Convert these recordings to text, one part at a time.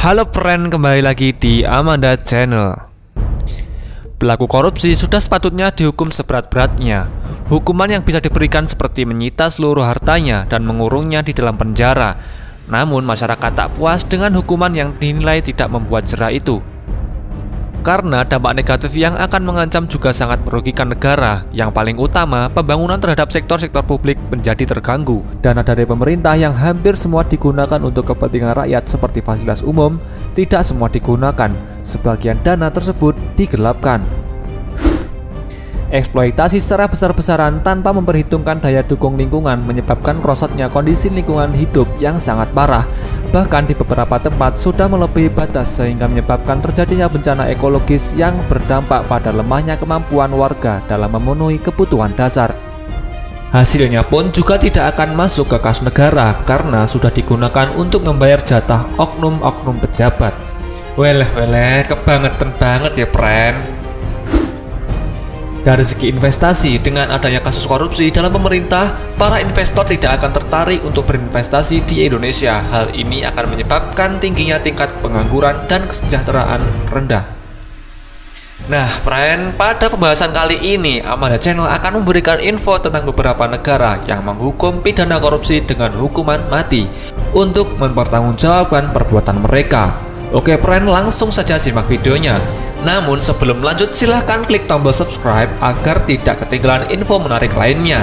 Halo friend, kembali lagi di Amanda Channel. Pelaku korupsi sudah sepatutnya dihukum seberat-beratnya. Hukuman yang bisa diberikan seperti menyita seluruh hartanya dan mengurungnya di dalam penjara. Namun masyarakat tak puas dengan hukuman yang dinilai tidak membuat jera itu, karena dampak negatif yang akan mengancam juga sangat merugikan negara. Yang paling utama, pembangunan terhadap sektor-sektor publik menjadi terganggu. Dana dari pemerintah yang hampir semua digunakan untuk kepentingan rakyat seperti fasilitas umum, tidak semua digunakan. Sebagian dana tersebut digelapkan. Eksploitasi secara besar-besaran tanpa memperhitungkan daya dukung lingkungan menyebabkan merosotnya kondisi lingkungan hidup yang sangat parah. Bahkan di beberapa tempat sudah melebihi batas sehingga menyebabkan terjadinya bencana ekologis yang berdampak pada lemahnya kemampuan warga dalam memenuhi kebutuhan dasar. Hasilnya pun juga tidak akan masuk ke kas negara karena sudah digunakan untuk membayar jatah oknum-oknum pejabat. Weleh, kebangetan banget ya friend. Dari segi investasi, dengan adanya kasus korupsi dalam pemerintah, para investor tidak akan tertarik untuk berinvestasi di Indonesia. Hal ini akan menyebabkan tingginya tingkat pengangguran dan kesejahteraan rendah. Nah, friend, pada pembahasan kali ini, Amanda Channel akan memberikan info tentang beberapa negara yang menghukum pidana korupsi dengan hukuman mati untuk mempertanggungjawabkan perbuatan mereka. Oke, friend, langsung saja simak videonya. Namun sebelum lanjut, silahkan klik tombol subscribe agar tidak ketinggalan info menarik lainnya.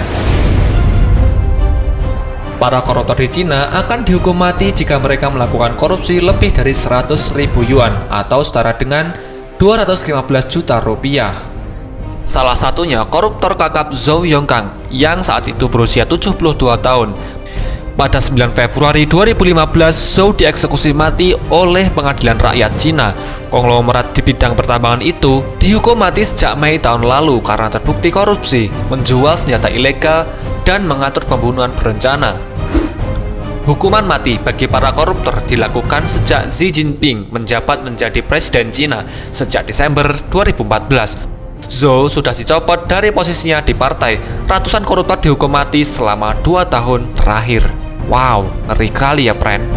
Para koruptor di Cina akan dihukum mati jika mereka melakukan korupsi lebih dari 100.000 yuan atau setara dengan 215 juta rupiah. Salah satunya koruptor kakap Zhou Yongkang yang saat itu berusia 72 tahun. Pada 9 Februari 2015, Zhou dieksekusi mati oleh pengadilan rakyat Cina. Konglomerat di bidang pertambangan itu dihukum mati sejak Mei tahun lalu karena terbukti korupsi, menjual senjata ilegal, dan mengatur pembunuhan berencana. Hukuman mati bagi para koruptor dilakukan sejak Xi Jinping menjabat menjadi presiden Cina sejak Desember 2014. Zhou sudah dicopot dari posisinya di partai. Ratusan koruptor dihukum mati selama 2 tahun terakhir. Wow, ngeri kali ya, friend.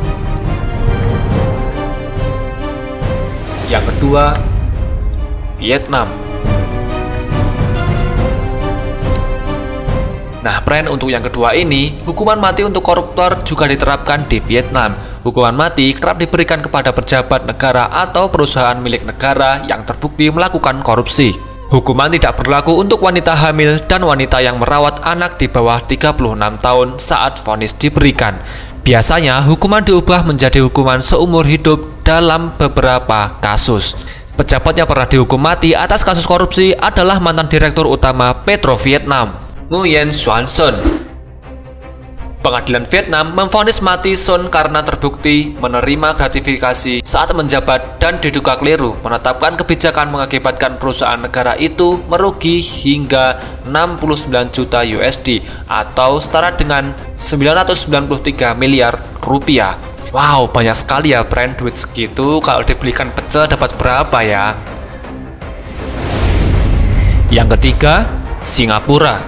Yang kedua, Vietnam. Nah, friend, untuk yang kedua ini, hukuman mati untuk koruptor juga diterapkan di Vietnam. Hukuman mati kerap diberikan kepada pejabat negara atau perusahaan milik negara yang terbukti melakukan korupsi. Hukuman tidak berlaku untuk wanita hamil dan wanita yang merawat anak di bawah 36 tahun saat vonis diberikan. Biasanya hukuman diubah menjadi hukuman seumur hidup dalam beberapa kasus. Pejabat yang pernah dihukum mati atas kasus korupsi adalah mantan direktur utama Petro Vietnam, Nguyen Xuan Son. Pengadilan Vietnam memvonis mati Son karena terbukti menerima gratifikasi saat menjabat dan diduga keliru menetapkan kebijakan mengakibatkan perusahaan negara itu merugi hingga 69 juta USD atau setara dengan 993 miliar rupiah. Wow, banyak sekali ya, friend. Duit segitu kalau dibelikan pecel dapat berapa ya? Yang ketiga, Singapura.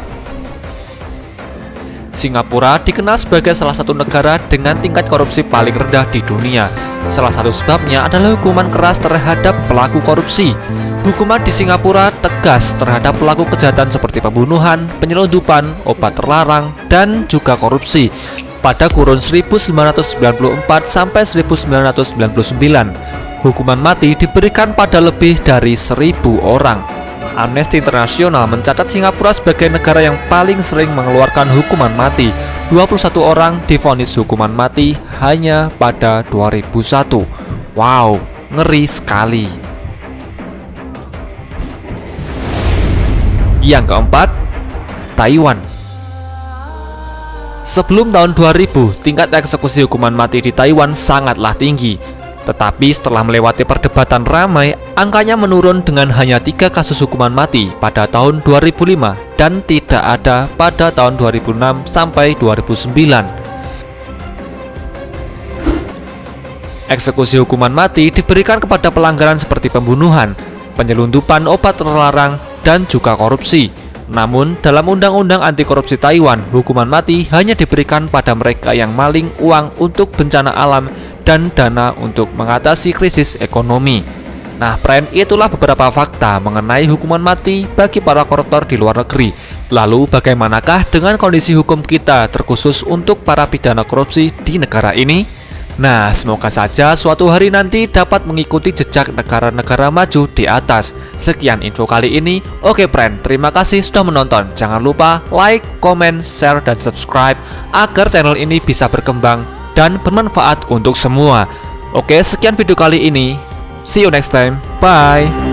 Singapura dikenal sebagai salah satu negara dengan tingkat korupsi paling rendah di dunia. Salah satu sebabnya adalah hukuman keras terhadap pelaku korupsi. Hukuman di Singapura tegas terhadap pelaku kejahatan seperti pembunuhan, penyelundupan, obat terlarang, dan juga korupsi. Pada kurun 1994 sampai 1999, hukuman mati diberikan pada lebih dari 1.000 orang. Amnesty International mencatat Singapura sebagai negara yang paling sering mengeluarkan hukuman mati. 21 orang divonis hukuman mati hanya pada 2001. Wow, ngeri sekali. Yang keempat, Taiwan. Sebelum tahun 2000, tingkat eksekusi hukuman mati di Taiwan sangatlah tinggi. Tetapi setelah melewati perdebatan ramai, angkanya menurun dengan hanya 3 kasus hukuman mati pada tahun 2005 dan tidak ada pada tahun 2006 sampai 2009. Eksekusi hukuman mati diberikan kepada pelanggaran seperti pembunuhan, penyelundupan obat terlarang, dan juga korupsi. Namun, dalam Undang-Undang Anti Korupsi Taiwan, hukuman mati hanya diberikan pada mereka yang maling uang untuk bencana alam dan dana untuk mengatasi krisis ekonomi. Nah, friend, itulah beberapa fakta mengenai hukuman mati bagi para koruptor di luar negeri. Lalu, bagaimanakah dengan kondisi hukum kita terkhusus untuk para pidana korupsi di negara ini? Nah, semoga saja suatu hari nanti dapat mengikuti jejak negara-negara maju di atas. Sekian info kali ini. Oke, friend, terima kasih sudah menonton. Jangan lupa like, comment, share, dan subscribe agar channel ini bisa berkembang dan bermanfaat untuk semua. Oke, sekian video kali ini. See you next time. Bye.